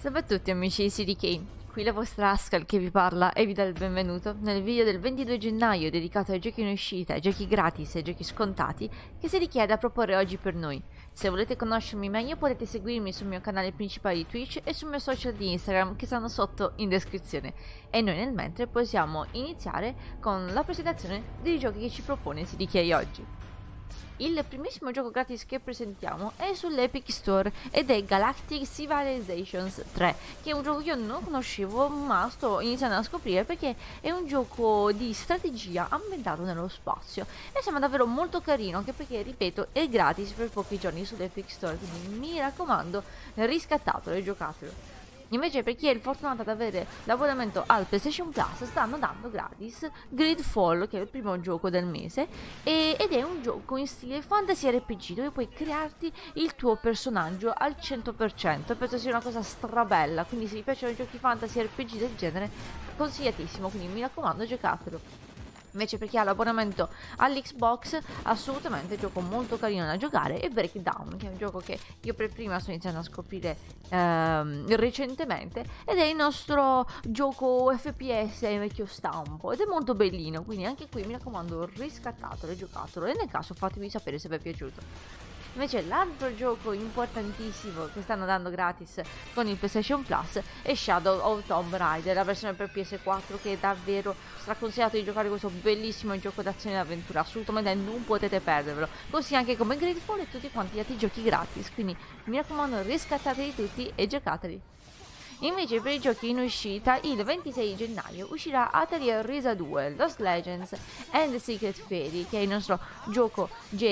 Salve a tutti amici di CDK, qui la vostra Askal che vi parla e vi dà il benvenuto nel video del 22 gennaio dedicato ai giochi in uscita, ai giochi gratis e ai giochi scontati che si richiede a proporre oggi per noi. Se volete conoscermi meglio potete seguirmi sul mio canale principale di Twitch e sul mio social di Instagram che stanno sotto in descrizione. E noi nel mentre possiamo iniziare con la presentazione dei giochi che ci propone CDK oggi. Il primissimo gioco gratis che presentiamo è sull'Epic Store ed è Galactic Civilizations 3, che è un gioco che io non conoscevo ma sto iniziando a scoprire perché è un gioco di strategia ambientato nello spazio e sembra davvero molto carino, anche perché, ripeto, è gratis per pochi giorni sull'Epic Store, quindi mi raccomando, riscattatelo e giocatelo. Invece per chi è il fortunato ad avere l'abbonamento al PlayStation Plus stanno dando gratis Gridfall, che è il primo gioco del mese ed è un gioco in stile fantasy RPG dove puoi crearti il tuo personaggio al 100%. Penso sia una cosa strabella, quindi se vi piacciono i giochi fantasy RPG del genere consigliatissimo, quindi mi raccomando giocatelo. Invece per chi ha l'abbonamento all'Xbox, assolutamente è un gioco molto carino da giocare, e Breakdown, che è un gioco che io per prima sto iniziando a scoprire recentemente, ed è il nostro gioco FPS vecchio stampo ed è molto bellino, quindi anche qui mi raccomando riscattatelo e giocatelo, e nel caso fatemi sapere se vi è piaciuto. Invece l'altro gioco importantissimo che stanno dando gratis con il PlayStation Plus è Shadow of Tomb Raider, la versione per PS4, che è davvero straconsigliato di giocare questo bellissimo gioco d'azione e avventura, assolutamente non potete perdervelo, così anche come Gridfall e tutti quanti gli altri giochi gratis, quindi mi raccomando riscattateli tutti e giocateli. Invece per i giochi in uscita, il 26 gennaio uscirà Atelier Risa 2, Lost Legends and the Secret Fairy, che è il nostro gioco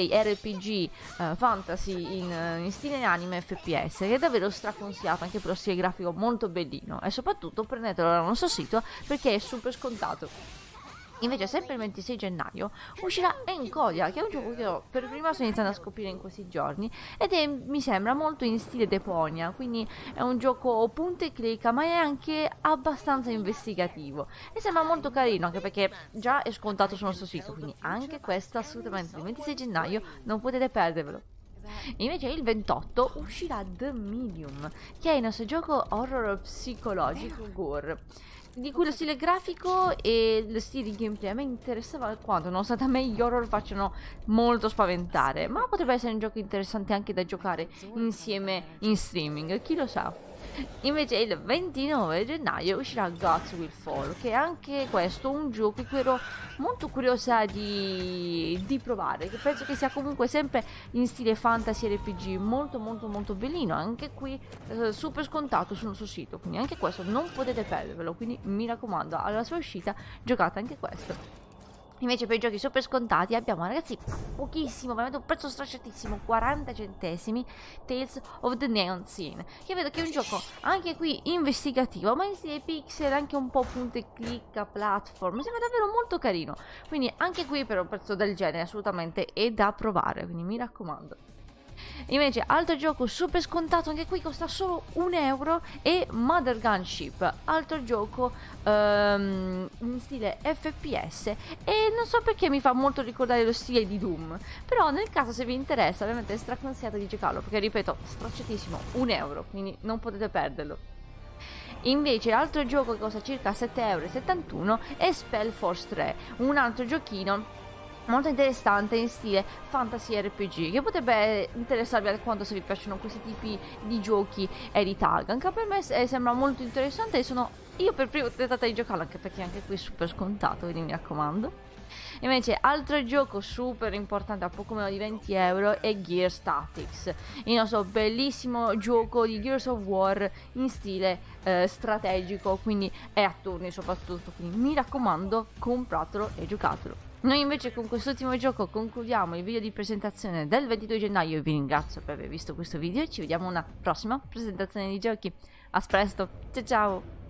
JRPG fantasy in stile anime FPS, che è davvero straconsigliato anche per lo stile grafico molto bellino, e soprattutto prendetelo dal nostro sito perché è super scontato. Invece sempre il 26 gennaio uscirà Encodia, che è un gioco che io per prima sto iniziando a scoprire in questi giorni ed è, mi sembra, molto in stile Deponia, quindi è un gioco punta e clicca ma è anche abbastanza investigativo e sembra molto carino, anche perché già è scontato sul nostro sito, quindi anche questo assolutamente il 26 gennaio non potete perdervelo. Invece il 28 uscirà The Medium, che è il nostro gioco horror psicologico gore, di cui lo stile grafico e lo stile di gameplay a me interessava alquanto, nonostante a me gli horror facciano molto spaventare, ma potrebbe essere un gioco interessante anche da giocare insieme in streaming, chi lo sa. Invece il 29 gennaio uscirà Gods Will Fall, che è anche questo un gioco che ero molto curiosa di provare, che penso che sia comunque sempre in stile fantasy RPG, molto bellino, anche qui super scontato sul nostro sito, quindi anche questo non potete perdervelo, quindi mi raccomando, alla sua uscita giocate anche questo. Invece per i giochi super scontati abbiamo, ragazzi, pochissimo, veramente un prezzo stracciatissimo, 40 centesimi, Tales of the Neon Scene, che vedo che è un gioco anche qui investigativo, ma in stile pixel, anche un po' punta e clicca, platform, mi sembra davvero molto carino, quindi anche qui per un prezzo del genere assolutamente è da provare, quindi mi raccomando. Invece altro gioco super scontato, anche qui costa solo 1 euro, è Mother Gunship, altro gioco in stile FPS, e non so perché mi fa molto ricordare lo stile di Doom, però nel caso se vi interessa ovviamente è straconsigliato di giocarlo perché, ripeto, stracciatissimo, 1 euro, quindi non potete perderlo. Invece l'altro gioco che costa circa 7,71 euro è Spellforce 3, un altro giochino molto interessante in stile fantasy RPG, che potrebbe interessarvi alquanto se vi piacciono questi tipi di giochi e di tag. Anche per me sembra molto interessante e io per primo ho tentato di giocarlo, anche perché anche qui è super scontato, quindi mi raccomando. Invece altro gioco super importante a poco meno di 20 euro è Gears Tactics, il nostro bellissimo gioco di Gears of War in stile strategico, quindi è a turni soprattutto, quindi mi raccomando compratelo e giocatelo. Noi invece con quest'ultimo gioco concludiamo il video di presentazione del 22 gennaio. Vi ringrazio per aver visto questo video e ci vediamo a una prossima presentazione di giochi. A presto, ciao ciao!